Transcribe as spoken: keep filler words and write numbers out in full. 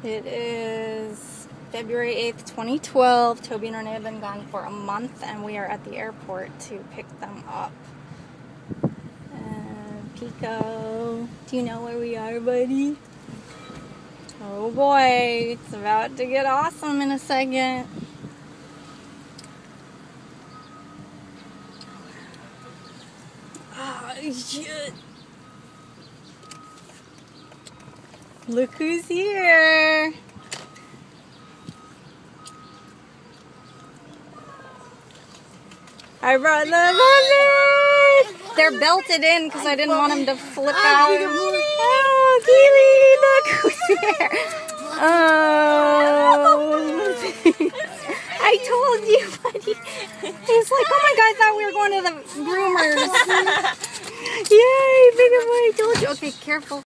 It is February eighth, twenty twelve. Toby and Renee have been gone for a month, and we are at the airport to pick them up. And Pico, do you know where we are, buddy? Oh boy, it's about to get awesome in a second. Oh, shit. Look who's here. I brought them in. They're belted in because I didn't want them to flip out. Oh, Keely, look who's here. Oh. I told you, buddy. He's like, oh my God, I thought we were going to the groomers. Yay, big boy, I told you. Okay, careful.